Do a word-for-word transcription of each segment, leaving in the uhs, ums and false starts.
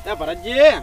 એ ભરતજી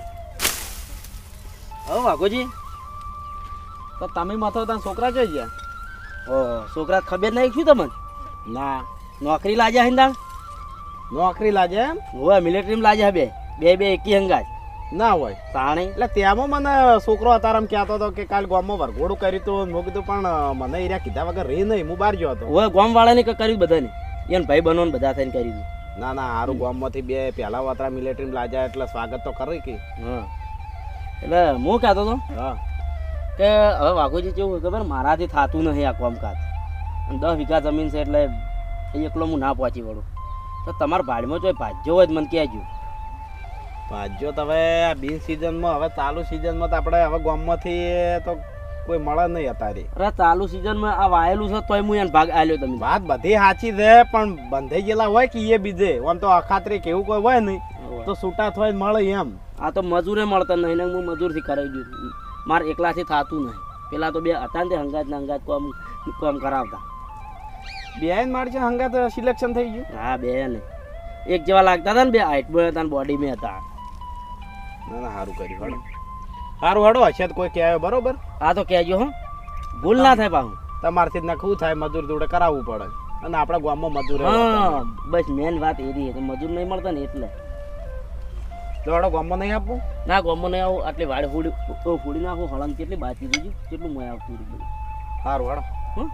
હવે વાઘોજી તો તમે મથો ત્યાં છોકરા જોઈ ગયા? ઓહો છોકરા ખબર નહીં શું તમને? ના નોકરી લાજ્યા હિંદા નોકરી લાગે એમ? હોય મિલિટરીમાં લાજ્યા બે બે બે એકી હંગાજ ના હોય તાણે એટલે ત્યાંમાં મને છોકરો અતારમ કહેતો હતો કે કાલ ગામમાં વરઘોડું કર્યું હતું. મેં કીધું પણ મને એરિયા કીધા વગર રહી નહીં, હું બહાર ગયો હતો. હોય ગામ વાળાને કર્યું બધાને એને ભાઈ બનો ને બધા થઈને કરી દીધું. ના ના સારું ગામમાંથી બે પહેલા વાતરા મિલિટરીમાં લાગ્યા એટલે સ્વાગત તો કરી કે. હા એટલે હું કહેતો હતો હા કે હવે વાઘોજી કેવું ખબર મારાથી થતું નહીં આ કામકાજ. અને દસ વીઘા જમીન છે એટલે એકલો હું ના પહોંચી વળું. તો તમારા ભાડમાં જો ભાજ્યો હોય મને કહેજો. ભાજ્યો તો હવે આ બિન સિઝનમાં હવે ચાલુ સિઝનમાં તો આપણે હવે ગામમાંથી તો કોઈ મળે નહીં અત્યારે. અરે ચાલુ સિઝનમાં આ વાયેલું છે તોય હું એને ભાગ આલ્યો તમે. વાત બધી સાચી છે પણ બંધાઈ ગયેલા હોય કે એ બીજે આમ તો અખાત્રી કેવું કોઈ હોય નહીં તો છૂટા થોય મળે એમ. આ તો મજૂરે મળતા નહીં ને હું મજૂરથી કરાવી દીધું. મારે એકલાથી થતું નહીં. પેલા તો બે હતા ને તે હંગાત ને હંગાત કોમ કોમ કરાવતા. બે માર છે હંગાત સિલેક્શન થઈ ગયું? હા બે ને એક જેવા લાગતા હતા ને બે હાઈટમાં હતા ને બોડીમાં હતા. ના ના સારું કર્યું હડો સારું હડો હશે કોઈ કહેવાય બરોબર. આ તો કહેજો હો ભૂલ ના થાય પાછું. તમારથી જ નખવું થાય મજૂર જોડે કરાવવું પડે અને આપણા ગામમાં મજૂર હા બસ મેન વાત એ રહી કે મજૂર નહીં મળતા ને એટલે તો હડો ગામમાં નહીં આપવું? ના ગામમાં નહીં આવું આટલી વાડે ફૂડી ફૂડી નાખું હળંગ કેટલી બાકી દીધું કેટલું મોય આવતું બધું. સારું હડો. હં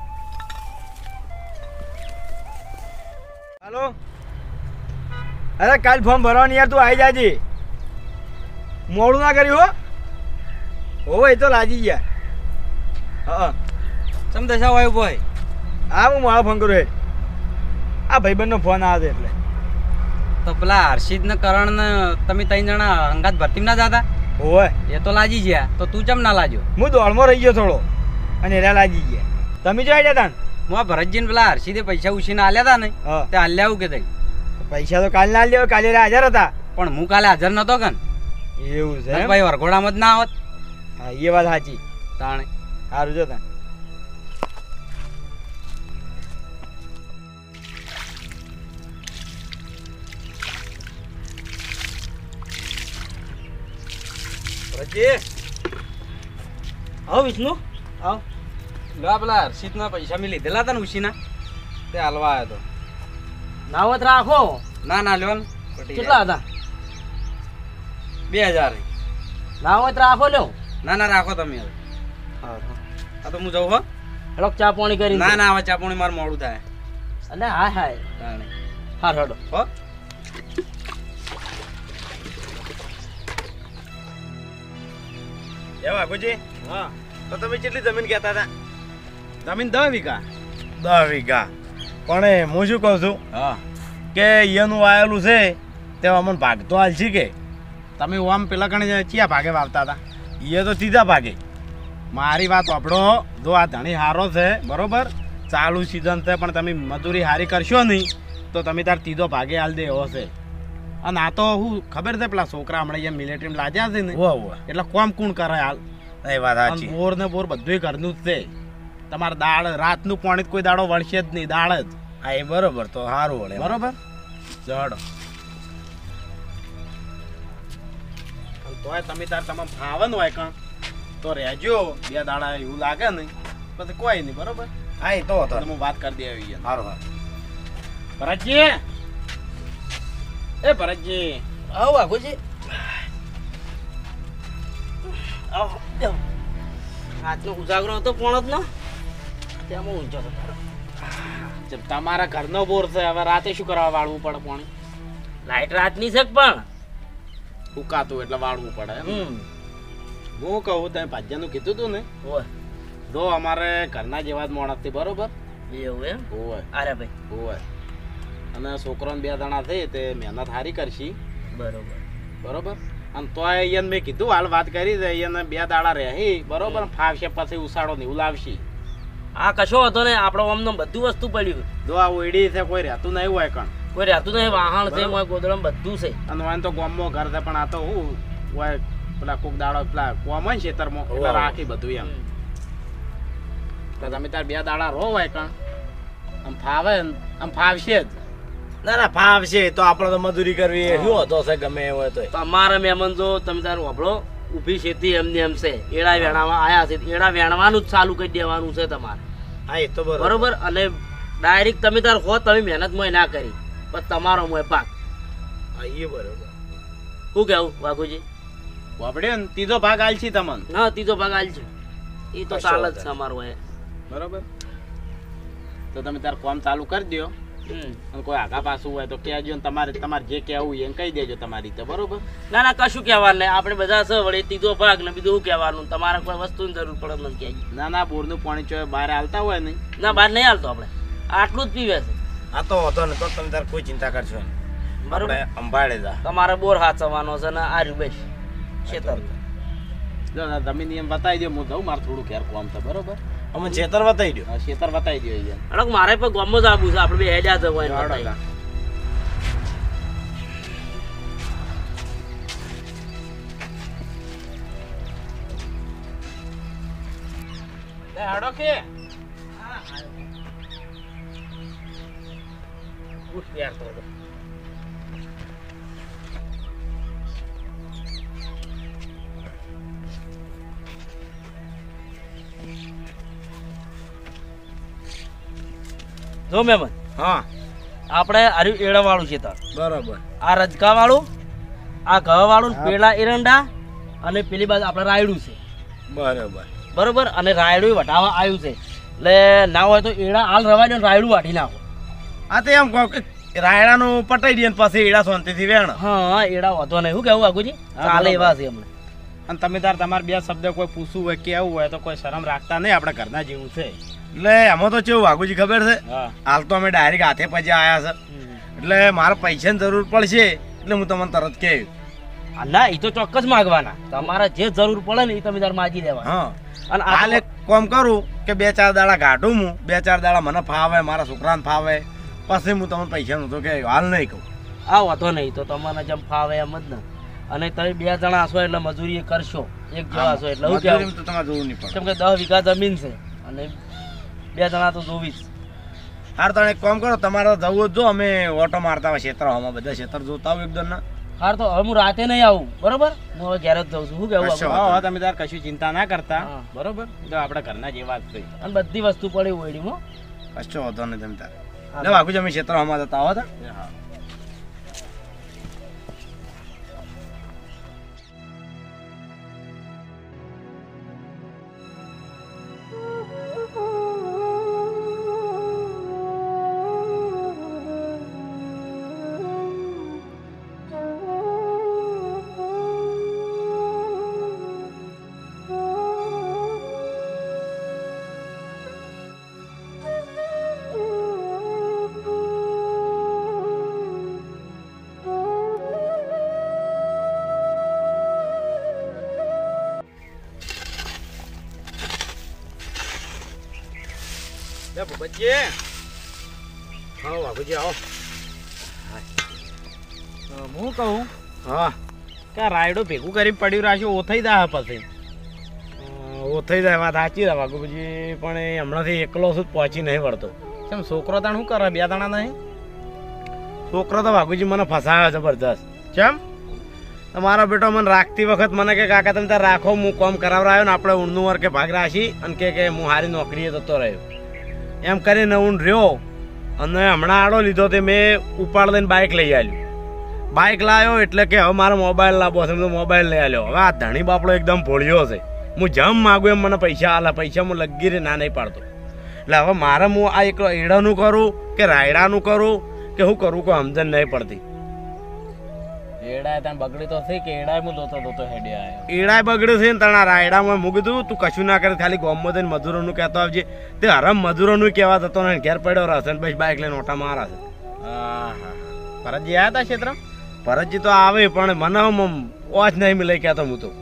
હાલો અરે કાલ ફોર્મ ભરવાની યાર તું આવી જાજે. મોડું ના કર્યું હો હોવે એ તો લાજી ગયા. હા ચમ દશા વાયુ ભાઈ? હા હું મારો ફોન કરું. આ ભાઈબંધનો ફોન આવે એટલે તો પેલા હર્ષિત ને કરણ ને તમે ત્રણ જણા અંગાત ભરતી ના જતા? હોવે એ તો લાજી ગયા તો તું ચમ ના લાજો? હું દોડમાં રહી ગયો થોડો અને એરા લાજી ગયા. તમે જો આવી જતા ને હું આ ભરતજીને પેલા હર્ષિતે પૈસા ઉછીને આલ્યા હતા ને હા તે હાલ્યા આવું કે તઈ પૈસા તો કાલ ના લ્યો કાલે હાજર હતા પણ હું કાલે હાજર નતો કન. એવું છે એમ? ભાઈ વરઘોડામાં જ ના આવત. હા એ વાત સાચી. તાણે સારું જો તા આવો વિષ્ણુ આવો. લા પેલા હર્ષિત ના પૈસા મેં લીધેલા હતા ને ઉછીના તે હાલવા આવ્યો હતો. નાવત રાખો. ના ના લ્યો ને કેટલા હતા? બે હજાર. નાવત રાખો લ્યો. ના ના રાખો તમે હવે. હા તો હું જાઉં હો. હેડો ચા પાણી કરી. ના ના હવે ચા પાણી મારે મોડું થાય. અને હા હા તાણે હાર હેડો હો. એ વાઘુજી હા તો તમે કેટલી જમીન કહેતા હતા? જમીન દસ વીઘા. દસ વીઘા પણ હું શું કહું છું હા કે અહીંયાનું આવેલું છે તેમાં મને ભાગ તો હાલ છે કે તમે ઓમ પેલા કણે ચિયા ભાગે વાવતા હતા? એ તો સીધા ભાગે. મારી વાત સાંભળો, જો આ ધણી હારો છે બરોબર, ચાલુ સિઝન છે પણ તમે મજૂરી હારી કરશો નહીં તો તમે તાર તીધો ભાગે હાલ દે એવો છે. અને આ તો હું ખબર છે પેલા છોકરા હમણાં અહીંયા મિલિટરીમાં લાગ્યા છે ને વાહ વાહ એટલે કોમ કોણ કરે હાલ. એ વાત અને સાચી. બોર ને બોર બધું ઘરનું જ છે. તમારે દાળ રાતનું પાણી કોઈ દાડો વળશે જ નહીં, દાળ જ. હા એ બરોબર તો સારું વળે બરોબર જડો. તોય તમે તાર તમે ફાવન હોય કણ તો રહેજો બે દાડા એવું લાગે ને પછી કોઈ નહીં બરોબર. હા એ તો હતો. હું વાત કરી દેવી સારું સારું. ભરતજી એ ભરતજી આવો વાઘોજી આવો. આજનો ઉજાગરો હતો પોણત નો ત્યાં ઊંચો હતો. તમારા ઘરનો બોર છે, હવે રાતે શું કરવા વાળવું પડે પાણી? લાઈટ રાતની છે પણ ઉકાતું એટલે વાળવું પડે એમ. હમ હું કહું તમે ભાજ્યાનું કીધું તું ને, હોય જો અમારે ઘરના જેવા જ માણસ થી બરોબર. એવું એમ? હોય અરે ભાઈ હોય. અને છોકરાને બે જણા થઈ તે મહેનત હારી કરશી બરોબર બરોબર. અને તોય અહીંયા મેં કીધું હાલ વાત કરી છે અહીંયા બે દાડા રહી બરોબર, ફાવશે પછી ઉસાડો ને એવું લાવશી. આ કશો હતો ને આપણો આમનો બધું વસ્તુ પડ્યું. જો આ ઓયડી છે કોઈ રહેતું નહીં હોય કણ, કોઈ રહેતું નહીં, વાહણ છે મોય ગોદડમ બધું છે. અને વાન તો ગામમાં ઘર છે પણ આ તો હું હોય પેલા કોક દાડો પેલા કોમ હોય ને ખેતરમાં એટલે રાખી બધું એમ. તો તમે તાર બે દાડા રહો હોય કણ આમ ફાવે આમ ફાવશે જ. ના ના ફાવશે તો આપણે તો મજૂરી કરવી એ શું હતો છે ગમે એ હોય તો તમારા મહેમાન જો તમે તાર વાપરો ઊભી ખેતી એમને એમ છે એડા વેણવા આયા છે એડા વેણવાનું જ ચાલુ કરી દેવાનું છે તમારે. હા એ તો બરોબર બરોબર. અને ડાયરેક્ટ તમે તાર હો તમે મહેનત મોય ના કરી પણ તમારો મોય પાક. હા એ બરોબર. શું કેવું વાઘુજી? વાપડ્યો ને ત્રીજો ભાગ આલ છી તમને. હા ત્રીજો ભાગ આલ છે એ તો ચાલ જ છે અમારો એ. બરોબર. તો તમે તાર કામ ચાલુ કરી દો. હમ. અને કોઈ આગા પાછું હોય તો કહેજો ને તમારે તમારે જે કહેવું હોય એને કહી દેજો તમારી રીતે. બરોબર. ના ના કશું કહેવાનું નહીં આપણે બધા છે વળી ત્રીજો ભાગ ને બીજું શું કહેવાનું તમારે કોઈ વસ્તુની જરૂર પડે મને કહેજો. ના ના બોરનું પાણી ચો બહાર હાલતા હોય નહીં. ના બહાર નહીં હાલતો આપણે આટલું જ પીવે છે. આ તો હતો ને તો તમે તાર કોઈ ચિંતા કરશો નહીં. બરોબર. આપણે અંબાડે જા તમારે બોર હાચવાનો છે ને આ રૂબેશ ખેતર. જો ના તમે નિયમ બતાવી દો હું જાઉં મારે થોડું ઘેર કામ છે. બરોબર. અમે ખેતર બતાવી દો. હા, ખેતર બતાવી દો અહીંયા. અડક મારે પણ ગામમાં જ આવું છે આપણે બે હેડ્યા જવાય ને હાડો બતાવી. જા. લે હાડો કે ઉઠ યાર તો. જો મહેમાન હા આપણે આર્યું એડા વાળું છે તાર બરોબર. આ રજકા વાળું આ ઘઉં વાળું ને પેલા એરંડા અને પેલી બાજુ આપણે રાયડું છે. બરોબર. બરોબર. અને રાયડું વટાવા આવ્યું છે એટલે ના હોય તો એડા હાલ રવાય દો ને રાયડું વાટી નાખો. આ તો એમ કહો કે રાયડાનું પટાઈ દે ને પછી એડા શાંતિથી વેણ. હા એડા વધો નહીં. શું કેવું વાઘુજી? હા, ચાલે બરોબર. એવા છે એમને. અને તમે તાર તમારે બે શબ્દ કોઈ પૂછવું હોય કેવું હોય તો કોઈ શરમ રાખતા નહીં. આપણે ઘરના જેવું છે. એટલે એમાં તો કેવું વાઘુજી ખબર છે હા. હાલ તો અમે ડાયરેક્ટ હાથે પછી આયા છે એટલે મારે પૈસાની જરૂર પડશે એટલે હું તમને તરત કહ્યું. આ ના એ તો ચોક્કસ માગવાના. તમારે જે જરૂર પડે ને એ તમે તાર માગી દેવા. હા અને આ હાલ એક કામ કરું કે બે ચાર દાડા ગાઢું હું બે ચાર દાડા મને ફાવે મારા છોકરાને ફાવે પછી હું તમને પૈસાનું તો કહ્યું હાલ નહીં કહું. આ વધો નહીં તો તમને જેમ ફાવે એમ જ ને. અને તમે બે જણા હશો એટલે મજૂરી એ કરશો એક જેવા હશો એટલે હું મજૂરી કહેવું તો તમારે જોવું નહીં પડે. કેમ કે દસ વીઘા જમીન છે અને બે જણા તો જોવી જ. હાર તો એક કામ કરો તમારે જવું જ જો અમે ઓટો મારતા હોય ક્ષેત્રમાં બધા ક્ષેત્ર જોતા હોય એકદમ ના. હાર તો હવે હું રાતે નહીં આવું બરોબર. હું હવે ઘેર જ જઉં છું. શું કેવું કશો આપણે? હા, તમે તાર કશું ચિંતા ના કરતા. હા. બરોબર. તો આપણે ઘરના જેવા જ છે. અને બધી વસ્તુ પડી ઓયડીમાં. કશો વાંધો નહીં તમે તારે. લે વાઘુજી અમે ક્ષેત્રમાં જતા હો તા. હા. લે ભૂપતજી. હા વાઘુજી આવો. તો હું કહું હા કે આ રાયડો ભેગું કરી પડ્યું રાખ્યું ઓથઈ દા પછી. ઓ થઈ જાય વાત સાચી છે વાઘુજી પણ એ હમણાંથી એકલો શું પહોંચી નહીં વળતો. કેમ છોકરો તાણ શું કરે? બે દાણા નહીં? છોકરો તો વાઘુજી મને ફસાયો જબરજસ્ત. કેમ? મારો બેટો મને રાખતી વખત મને કે કાકા તમે ત્યાં રાખો હું કોમ કરાવરાયો ને આપણે ઊંડનું વર્કે ભાગ રાખી અને કે કે હું હારી નોકરીએ જતો રહ્યો એમ કરીને ઊંડ રહ્યો અને હમણાં આડો લીધો તે મેં ઉપાડ લઈને બાઇક લઈ આવ્યું. બાઇક લાવ્યો એટલે કે હવે મારો મોબાઈલ લાવવો છે. મેં મોબાઈલ લઈ આવ્યો. હવે આ ધણી બાપડો એકદમ ભોળ્યો છે. હું જેમ માગું એમ મને પૈસા આલે પૈસા હું લગી રે ના નહીં પાડતો. એટલે હવે મારે હું આ એકલો એડાનું કરું કે રાયડાનું કરું કે હું કરું કોઈ સમજણ નહીં પડતી. એડા ત્યાં બગડી તો થઈ કે એડા હું દોતો દોતો હેડે આવ્યો. એડાય બગડ્યું છે ને તણા રાયડામાં મૂકી દઉં તું કશું ના કરે ખાલી ગામમાં જઈને મજૂરોનું કહેતો આવજે. તે હરમ મજૂરોનું કહેવા થતો ને ઘેર પડ્યો રહેશે ને પછી બાઇક લઈને ઓટા મારા છે. હા હા. ભરતજી આવ્યા હતા ક્ષેત્ર? ભરતજી તો આવે પણ મને ઓછ નહીં મિલાઈ કહેતો હું તો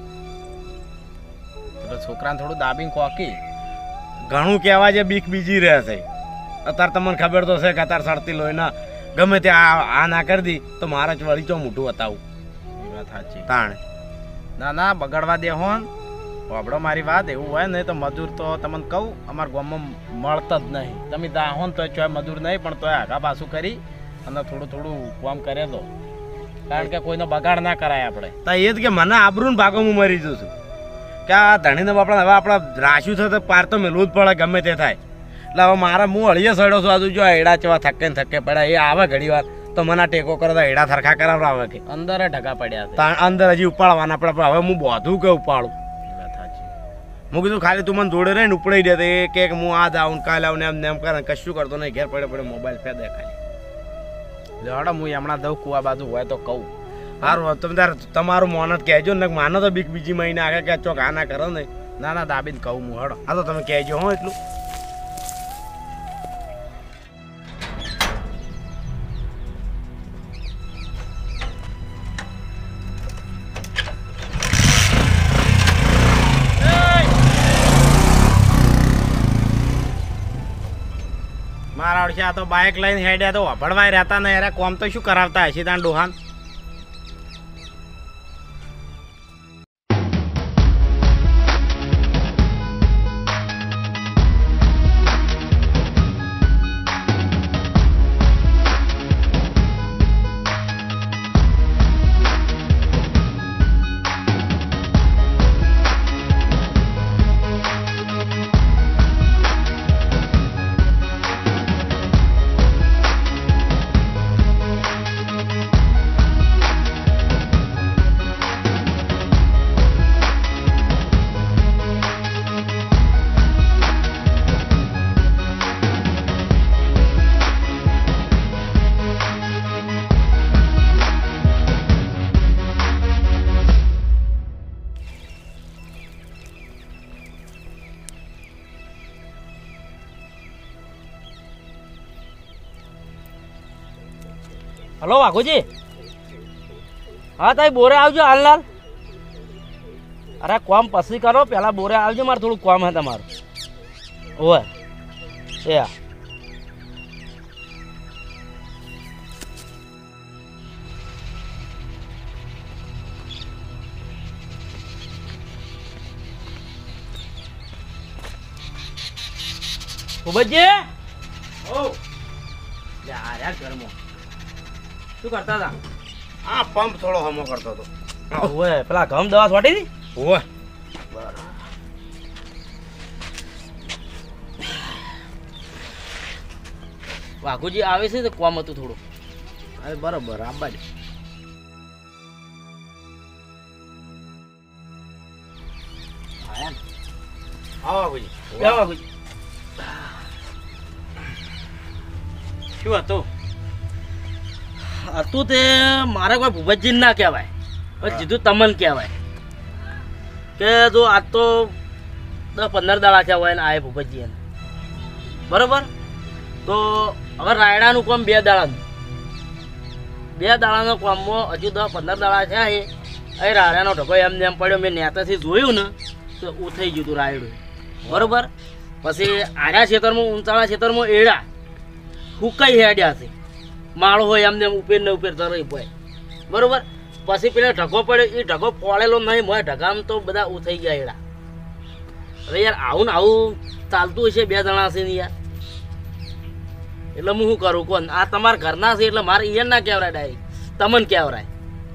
તો છોકરાને થોડું દાબીને કોકી. ઘણું કહેવા જે બીક બીજી રહે છે. અત્યારે તમને ખબર તો છે કે અત્યારે સડતી લોહીના ગમે તે આ આ ના કરી દી તો મારા જ વળી ચો મોઢું બતાવું. એ વાત સાચી. તાણ ના ના બગાડવા દે હોન. વાપડો મારી વાત. એવું હોય ને તો મજૂર તો તમને કહું અમારા ગામમાં મળતા જ નહીં. તમે દાહોન તો ચોય મજૂર નહીં પણ તોય આગા પાછું કરી અને થોડું થોડું કામ કરે તો કારણ કે કોઈનો બગાડ ના કરાય આપણે તો એ જ કે મને આબરૂન ભાગો હું મરી જઉં છું કે આ ધણીને બાપડા હવે આપણે રાખ્યું છે તો પાર તો મેળવું જ પડે ગમે તે થાય એટલે હવે મારા હું હળીએ સડ્યો છું આજુ જો એડા ચેવા થકે ને થકે પડ્યા એ આવે ઘડી વાર તો મને ટેકો કરે તો એડા થરખા કરાવડાવે કે અંદર ઢગા પડ્યા છે અંદર હજી ઉપાડવાના પડે પણ હવે હું બોધું કે ઉપાડું હું કીધું ખાલી તું મને જોડે રહીને ઉપડાઈ દે તો એ કે હું આ જાઉં કાલે આવું ને એમ ને એમ કરે કશું કરતો નહીં ઘેર પડે પડે મોબાઈલ ફે દે ખાલી લેવાડો હું હમણાં દઉં કુવા બાજુ હોય તો કહું સારું તમે તાર તમારું મોનત કહેજો ને માનો તો બીક બીજી મહિને આગળ કે ચોક આ ના કરો ને ના ના દાબીને કહું હું હડો આ તો તમે કહેજો હો એટલું મારા ઓળખે આ તો બાઇક લઈને હેડ્યા તો વભડવાય રહેતા ને યાર કોમ તો શું કરાવતા હશે ત્યાં ડોહાન હલો વાઘુજી હા તાઈ બોરે આવજો હાલનાલ અરે કોમ પછી કરો પેલા બોરે આવજો મારે થોડું કોમ હે તમારું ઓય એ આ ભૂપતજી ઓ લે આ યાર ઘરમાં શું કરતા હતા આ પંપ થોડો હમો કરતો હતો ઓય પેલા ઘમ દવા છોટી હતી ઓય વાઘુજી આવે છે તો કોમ હતું થોડું અરે બરોબર આબા જ આવો ભાઈ ક્યાં વાઘુજી શું હતું હતું તે મારે કોઈ ભૂપતજી ના કહેવાય પણ જીધું તમને કહેવાય કે જો આજ તો દસ પંદર દાડા થયા હોય ને આ ભૂપતજી એને બરોબર તો હવે રાયડાનું કામ બે દાડાનું બે દાડાનો કામમાં હજુ દસ પંદર દાડા થયા છે એ રાયડાનો ઢગો એમને એમ પડ્યો મેં નેતાથી જોયું ને તો ઉ થઈ ગયું હતું રાયડું બરોબર પછી આર્યા ખેતરમાં ઊંચાળા ખેતરમાં એડા હુકાઈ હેડ્યા છે માળો હોય એમને ઉપેર ને ઉપેર તરઈ પડે બરોબર પછી પેલા ઢગો પડ્યો એ ઢગો ફોડેલો નહીં મોય ઢગામાં તો બધા ઉ થઈ ગયા એડા અરે યાર આવું ને આવું ચાલતું હશે બે જણા છે ને યાર એટલે હું શું કરું કોણ આ તમારા ઘરના છે એટલે મારે ઈયર ના કહેવરાય ડાયરેક્ટ તમને કહેવરાય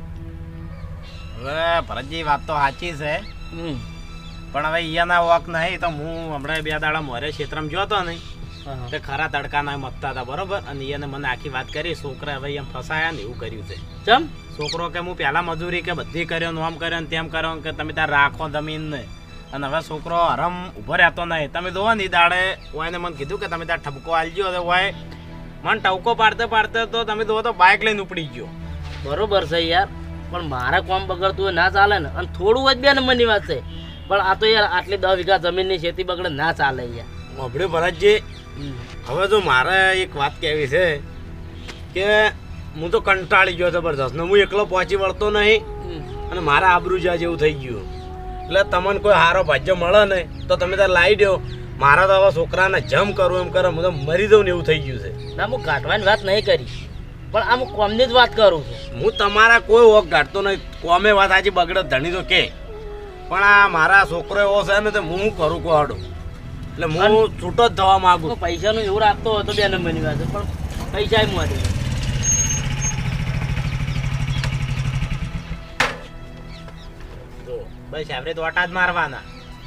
હવે ભરતજી વાત તો સાચી છે હમ પણ હવે અહીંયાના વોક નહીં તો હું હમણાં બે દાડા મોરે ક્ષેત્રમાં જોતો નહીં તે ખરા તડકાના મતતા હતા બરોબર અને એને મને આખી વાત કરી છોકરા હવે એમ ફસાયા ને એવું કર્યું છે ચમ છોકરો કે હું પહેલા મજૂરી કે બધી કર્યો ને આમ કર્યો ને તેમ કર્યો કે તમે ત્યાં રાખો જમીન ને અને હવે છોકરો હરમ ઉભો રહેતો નહીં તમે જોવો ને દાડે ઓયને મને કીધું કે તમે ત્યાં ઠપકો આલજો તો ઓય મને ટવકો પાડતે પાડતે તો તમે જોવો તો બાઇક લઈને ઉપડી ગયો બરોબર છે યાર પણ મારે કોમ બગડતું હોય ના ચાલે ને અને થોડું જ બે નંબરની વાત છે પણ આ તો યાર આટલી દસ વીઘા જમીનની ખેતી બગડે ના ચાલે યાર મોભડ્યું ભરતજી હવે જો મારે એક વાત કહેવી છે કે હું તો કંટાળી ગયો જબરદસ્ત ને હું એકલો પહોંચી વળતો નહીં અને મારા આબરૂ જ્યાં જેવું થઈ ગયું એટલે તમને કોઈ સારો ભાજ્ય મળે ને તો તમે ત્યાં લાવી દો મારા તો હવે છોકરાને જમ કરું એમ કરે હું તો મરી દઉં ને એવું થઈ ગયું છે ના હું કાઢવાની વાત નહીં કરી પણ આમ કોમની જ વાત કરું છું હું તમારા કોઈ ઓક કાઢતો નહીં કોમે વાત આજે બગડે ધણી તો કે પણ આ મારા છોકરો એવો છે ને તો હું શું કરું કોડો એટલે હું છૂટો જ થવા માંગુ પૈસાનું એવું રાખતો હતો બે નંબરની વાત પણ પૈસા હું જો બસ એવરેજ ઓટા જ મારવાના.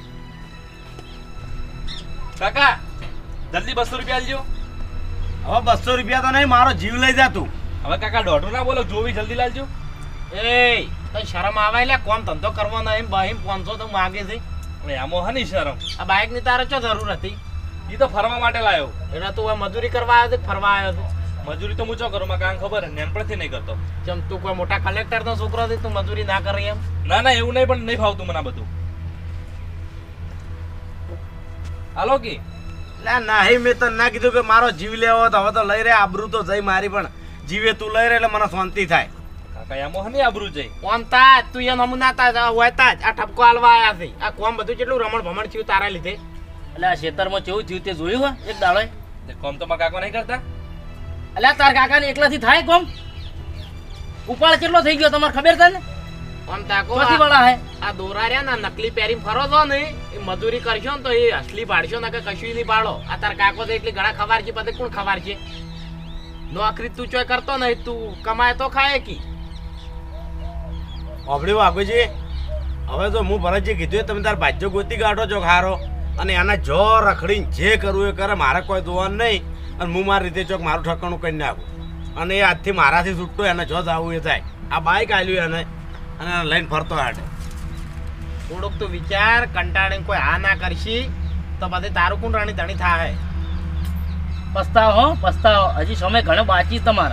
કાકા જલ્દી બસો રૂપિયા આલજો. હવે બસો રૂપિયા તો નહીં, મારો જીવ લઈ જા તું. હવે કાકા દોઢું ના બોલો, જોવી જલ્દી લાલજો. એ તને શરમ આવે લે, કોમ ધંધો કરવો નહીં, બહીમ પાંચસો તો માગે છે. હવે આમાં હની શરમ, આ બાઇક ની તારે શું જરૂર હતી? એ તો ફરવા માટે લાયો. એટલે તું હવે મજૂરી કરવા આવ્યો છે કે ફરવા આવ્યો છે? મજૂરી તો હું ચો કરું, માં કાંઈ ખબર હે, નેનપણથી નહીં કરતો. જેમ તું કોઈ મોટા કલેક્ટર નો છોકરો છે, તું મજૂરી ના કરે એમ? ના ના એવું નહીં, પણ નહીં ફાવતું મને આ બધું. હાલો કે લે નહીં, મેં તને ના કીધું કે મારો જીવ લેવો તો હવે તો લઈ રે, આબરૂ તો જઈ મારી, પણ જીવે તું લઈ રે એટલે મને શાંતિ થાય. કાકા આમાં હની આબરૂ જઈ. કોણ તા તું એ નમૂના તા હોય તા જ આ ઠપકો હાલવા આયા છે. આ કોમ બધું કેટલું રમણ ભમણ થયું તારા લીધે. એટલે આ ખેતરમાં કેવું થયું તે જોયું હોય એક દાડો? કોમ તો મારા કાકા નહીં કરતા. એટલે તાર કાકાને એકલાથી થાય કોમ? ઉપાડ કેટલો થઈ ગયો તમારે ખબર છે ને? કોણ તા કો ચોથી વાળા હે આ દોરા રહ્યા ને નકલી પહેરીને ફરો છો ને, એ મજૂરી કરશો ને તો એ અસલી પાડશો ને કે કશું નહીં પાડો. આ તાર કાકો તો એટલી ઘણા ખબર છે, પછી કોણ ખબર છે? નોકરી તું ચોય કરતો નહીં, તું કમાય તો ખાય કી. ઓબડી વાગુજી, હવે તો હું ભરતજી કીધું તમે તાર ભાજ્યો ગોતી કાઢો છો ખારો, અને એના જો રખડીને જે કરવું એ કરે, મારે કોઈ જોવાનું નહીં. અને હું મારી રીતે ચોક મારું ઠકાણું કરી નાખું, અને એ આજથી મારાથી છૂટતો એને જો જવું એ થાય. આ બાઈક આલ્યું એને અને એને લઈને ફરતો હાટે. થોડુંક તું વિચાર, કંટાળીને કોઈ આ ના કરશી તો પછી તારું કોણ રાણી ધણી થાય? પસ્તાવો હો પસ્તાવો, હજી સમય ઘણો બાકી તમારે.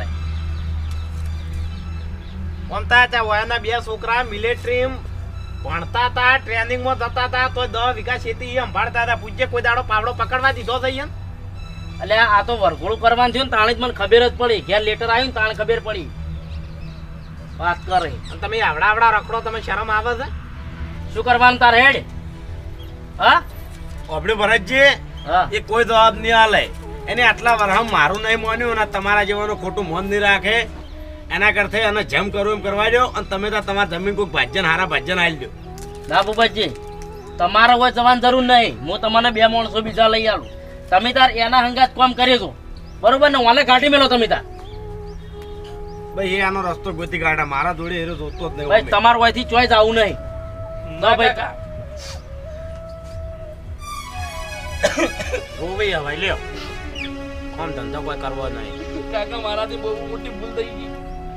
કોમતા ચા વયાના બે છોકરા મિલિટરી ભણતા હતા, ટ્રેનિંગમાં જતા હતા, તો દસ વીઘા ખેતી સંભાળતા હતા. પૂજ્ય કોઈ દાડો પાવડો પકડવા દીધો થઈ એમ? એટલે આ તો વરઘોડું કરવાનું થયું ને તાણે જ મને ખબર જ પડી. ઘેર લેટર આવ્યું ને તાણે ખબર પડી. વાત કરે અને તમે આવડા આવડા રખડો, તમે શરમ આવે છે? શું કરવાનું તારે હેડ? હા ઓબડે ભરતજી, હા એ કોઈ જવાબ નહીં આલે. એને આટલા વર્ષ મારું નહીં માન્યું અને તમારા જેવાનું ખોટું મન નહીં રાખે. એના કરતા એને જેમ કરવું એમ કરવા દો, અને તમે તો તમારા જમીન કોઈ ભાજન હારા ભાજન આલી દો. ના ભૂપતજી, તમારે કોઈ જવાની જરૂર નહીં. હું તમને બે માણસો બીજા લઈ આવું. તમે તાર એના હંગાત કામ કરી છો બરોબર ને? વાલે કાઢી મેલો તમે તાર. ભાઈ એનો રસ્તો ગોતી કાઢા, મારા જોડે એરો જોતો જ નહીં. ભાઈ તમારું અહીંથી ચોઈસ આવું નહીં. ના ભાઈ રોવી હવે લ્યો, આમ ધંધો કોઈ કરવો નહીં. કાકા મારાથી બહુ મોટી ભૂલ થઈ ગઈ.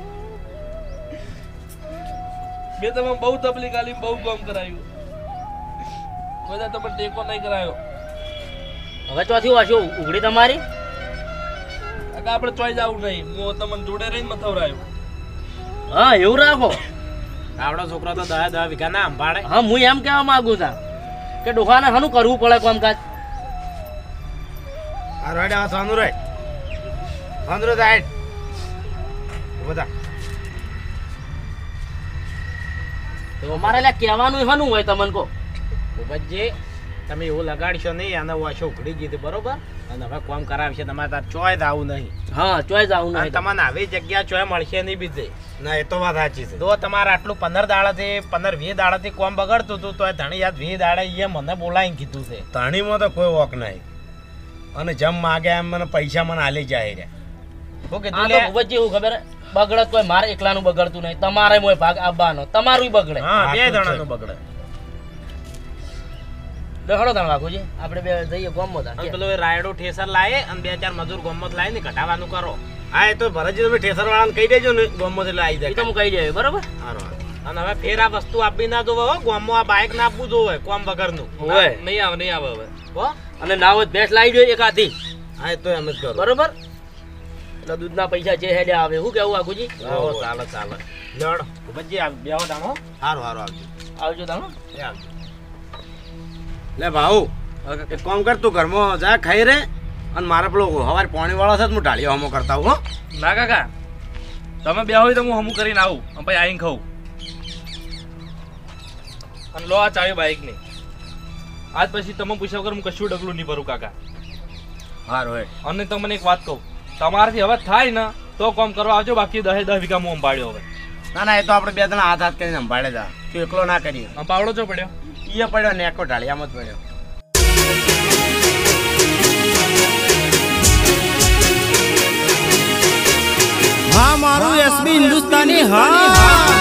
મેં તમે બહુ તકલીફ આલી, બહુ કામ કરાયું, બધા તમે ટેકો નહીં કરાયો. હવે ચોથી વાંચો ઉઘડી તમારી. કાકા આપણે ચોઈ જવું નહીં, હું તમને જોડે રહીને મથવરાયો. હા એવું રાખો. આવડો છોકરો તો દહ દહ વીઘા ના સંભાળે. હા હું એમ કહેવા માંગુ છું કે ડોહાને હાનું કરવું પડે કામકાજ. આ રોડ આ સાંદુ રે સાંદુ સાઈડ બધા તો અમારે એટલે કહેવાનું હાનું હોય તમને કહો. ભૂપતજી, તમે એવું લગાડશો નહીં, આને વાશો ઉઘડી ગઈ બરોબર, અને હવે કોમ કરાવશે તમારે તાર ચોય જ આવું નહીં. હા ચોઈસ આવું અને નહીં. તમને આવી જગ્યા ચોય મળશે નહીં બીજે. ના એ તો વાત સાચી છે. તો તમારે આટલું પંદર દાડાથી પંદર વીસ દાડાથી કોમ બગડતું હતું, તો ધણી યાદ વીસ દાડા એ મને બોલાવીને કીધું છે. ધણીમાં તો કોઈ વોક નહીં, અને જેમ માગે એમ મને પૈસા મને આલી જાય રહ્યા. શું આ કીધું તો લે? ભૂપતજી એવું ખબર બગડત કોઈ મારે એકલાનું બગડતું નહીં, તમારે મોય ભાગ આવવાનો, તમારું બગડે. હા બે દાડાનું બગડે. દેખાડો તમે બાપુજી, આપણે બે જઈએ ગામમાં તાર. અને પેલો એ રાયડો ઠેસર લાવે અને બે ચાર મજૂર ગોમત લાવે ને ઘટાવાનું કરો. હા એ તો ભરતજી તમે ઠેસર વાળાને કહી દેજો ને, ગોમત એટલે આવી એ તો જાય. હું કહી દે બરોબર. સારું. અને હવે ફેર આ વસ્તુ આપી ના જોવે હો, ગોમમાં આ બાઇક ના આપવું જોવે કોમ વગરનું. હોય નહીં આવે નહીં આવે હવે. હો અને ના હોય ભેંસ લાવી જોઈએ એક આધી હા એ તો એમ જ કરો. બરોબર. એટલે દૂધના પૈસા જે હેડે આવે. શું કેવું આખુજી? હો ચાલે ચાલે. લડ ભૂપતજી આ બેહો દાણો. સારું સારું આવજો. આવજો તમે. એ આવજો. લે ભાઉ એક કામ કર, તું ઘરમાં જા ખાઈ રે, અને મારે પેલો હવારે પાણી વાળો છે હું ઢાળીઓ હમો કરતા હું. હો ના કાકા, તમે બે હોય તો હું હમું કરીને આવું, અને પછી આવીને ખાઉં. અને લો આ ચાવી બાઈક ની. આજ પછી તમે પૂછ્યા વગર હું કશું ડગલું નહીં ભરું કાકા. સારું હે. અને તમને એક વાત કહું, તમારાથી હવે થાય ને તો કામ કરવા આવજો, બાકી દહે દસ વીઘા હું અંબાડ્યો હવે. ના ના એ તો આપણે બે જણા હાથ હાથ કરીને સંભાળે જા, તું એકલો ના કરીએ. આ પાવડો ચો પડ્યો? ઈએ પડ્યો ને એકો ઢાળિયામાં જ પડ્યો. હા મારું એસબી હિન્દુસ્તાની હા.